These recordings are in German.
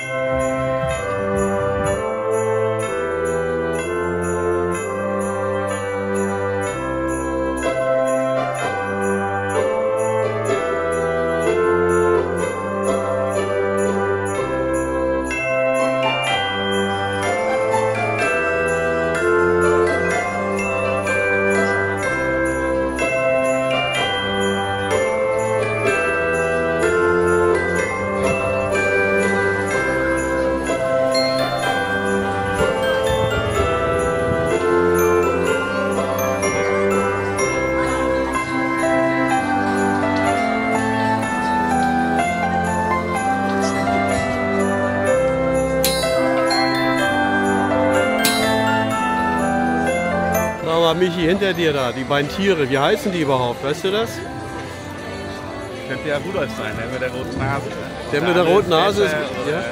Michi, hinter dir da, die beiden Tiere, wie heißen die überhaupt, weißt du das? Könnte ja Rudolf sein, der mit der roten Nase. Der mit der roten Nase ist, ja?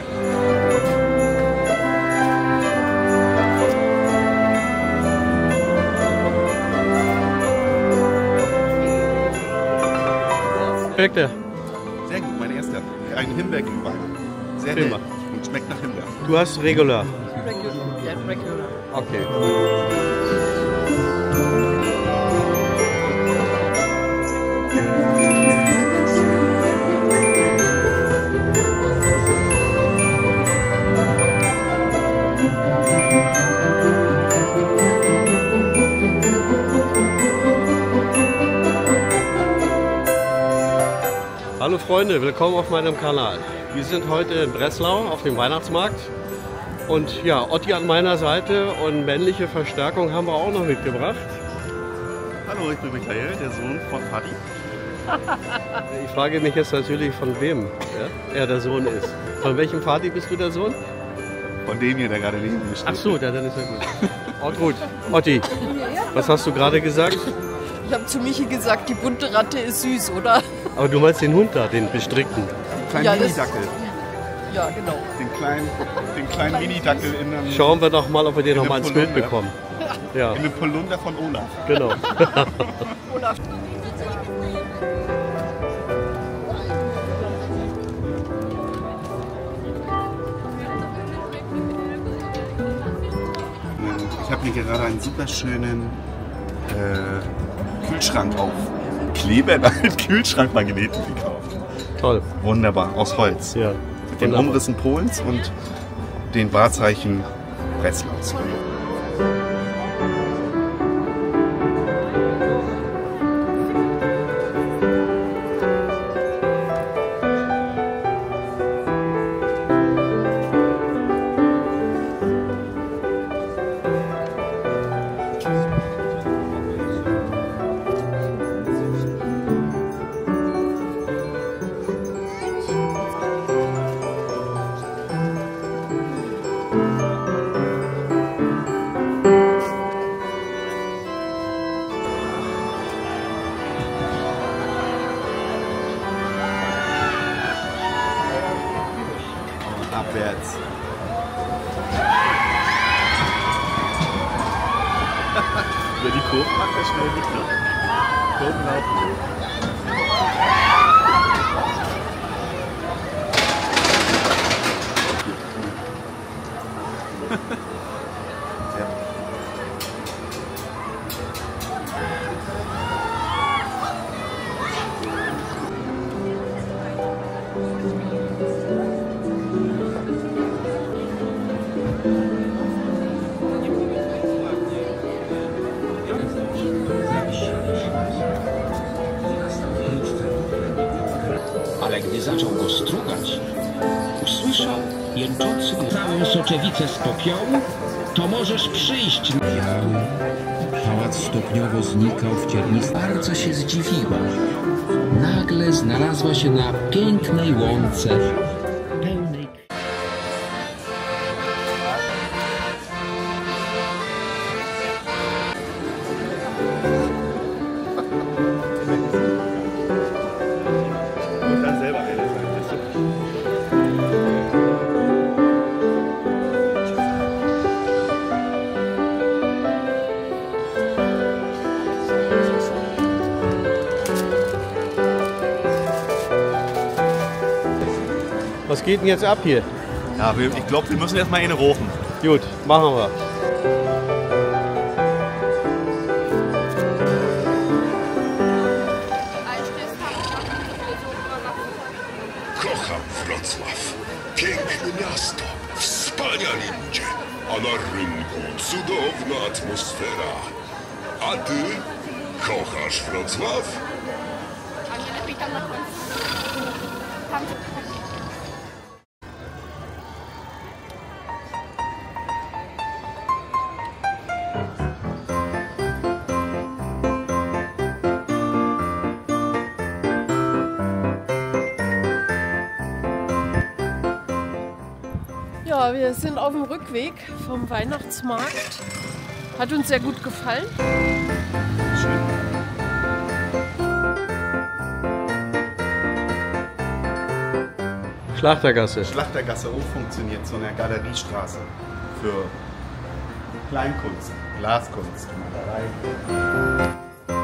Schmeckt der? Sehr gut, mein erster. Ein Himbeerglühwein. Sehr hell und schmeckt nach Himbeer. Du hast Regular. Regular. Okay. Hallo Freunde, willkommen auf meinem Kanal. Wir sind heute in Breslau auf dem Weihnachtsmarkt und ja, Otti an meiner Seite und männliche Verstärkung haben wir auch noch mitgebracht. Hallo, ich bin Michael, der Sohn von Fadi. Ich frage mich jetzt natürlich, von wem er der Sohn ist. Von welchem Fadi bist du der Sohn? Von dem hier, der gerade neben mir steht. Ach so, dann ist er gut. Oh, gut. Otti, was hast du gerade gesagt? Ich habe zu Michi gesagt, die bunte Ratte ist süß, oder? Aber du meinst den Hund da, den bestrickten. Den kleinen Ja, Mini-Dackel. Ja, genau. Den kleinen Mini-Dackel in einem... Schauen wir doch mal, ob wir den noch mal ins Bild Polunder. bekommen. Ja, In einem Polunder von Olaf. genau. Olaf. Ich habe hier gerade einen super schönen Kühlschrank auf Klebern mit Kühlschrankmagneten gekauft. Toll. Wunderbar, aus Holz. Ja. Mit den Umrissen Polens und den Wahrzeichen Breslaus. Abwärts. Über die Kurven macht er schnell mit. Kurven laufen. Ale gdy zaczął go strugać, usłyszał jęczący całą soczewicę z popiołu, to możesz przyjść. Pałac stopniowo znikał w ciernisku. Bardzo się zdziwiła. Nagle znalazła się na pięknej łące, pełnej Und dann selber eine sein. Was geht denn jetzt ab hier? Ja, ich glaube, wir müssen erstmal eine rufen. Gut, machen wir. Kocham Wrocław. Piękne miasto, wspaniali ludzie, a na rynku cudowna atmosfera. A ty kochasz Wrocław? A nie lepiej tam na końcu? Tam... Ja, wir sind auf dem Rückweg vom Weihnachtsmarkt. Hat uns sehr gut gefallen. Schön. Schlachtergasse. Schlachtergasse umfunktioniert zu einer Galeriestraße für Kleinkunst, Glaskunst, Malerei.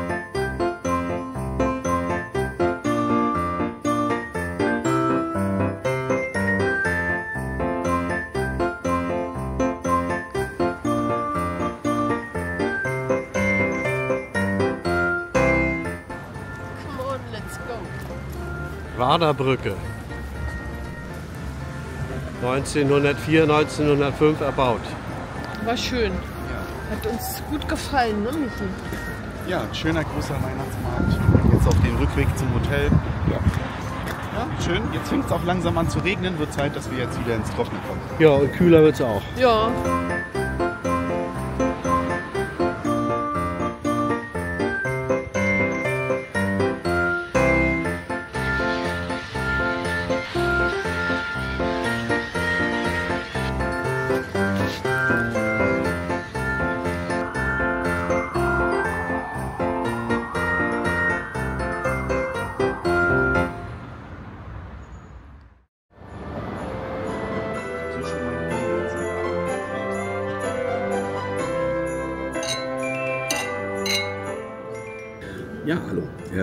Come on, let's go. Raderbrücke. 1904, 1905 erbaut. War schön. Hat uns gut gefallen, ne, Michi? Ja, ein schöner großer Weihnachtsmarkt. Jetzt auf dem Rückweg zum Hotel. Ja, schön. Jetzt fängt es auch langsam an zu regnen. Wird Zeit, dass wir jetzt wieder ins Trockene kommen. Ja, und kühler wird es auch. Ja. Ja, hallo.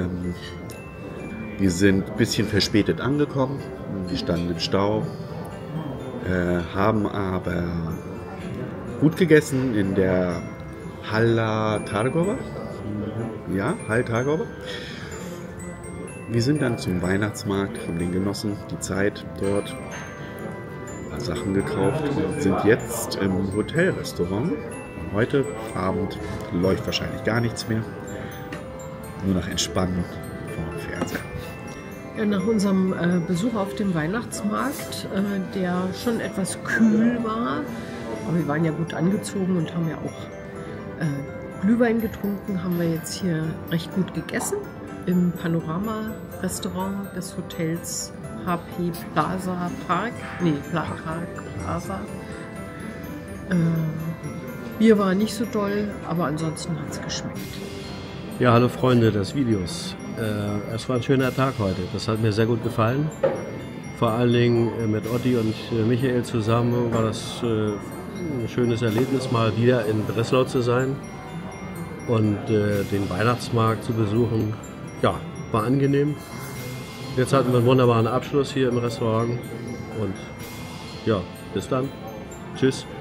Wir sind ein bisschen verspätet angekommen. Wir standen im Stau, haben aber gut gegessen in der Hala Targowa. Ja, Hal Targowa. Wir sind dann zum Weihnachtsmarkt, haben den genossen, die Zeit dort, ein paar Sachen gekauft und sind jetzt im Hotelrestaurant. Heute Abend läuft wahrscheinlich gar nichts mehr. Nur noch entspannen vor dem Fernseher. Ja, nach unserem Besuch auf dem Weihnachtsmarkt, der schon etwas kühl war, aber wir waren ja gut angezogen und haben ja auch Glühwein getrunken, haben wir jetzt hier recht gut gegessen im Panorama-Restaurant des Hotels HP Plaza Park. Nee, Park Plaza. Bier war nicht so doll, aber ansonsten hat es geschmeckt. Ja, hallo Freunde des Videos. Es war ein schöner Tag heute. Das hat mir sehr gut gefallen. Vor allen Dingen mit Otti und Michael zusammen war das ein schönes Erlebnis, mal wieder in Breslau zu sein und den Weihnachtsmarkt zu besuchen. Ja, war angenehm. Jetzt hatten wir einen wunderbaren Abschluss hier im Restaurant und ja, bis dann. Tschüss.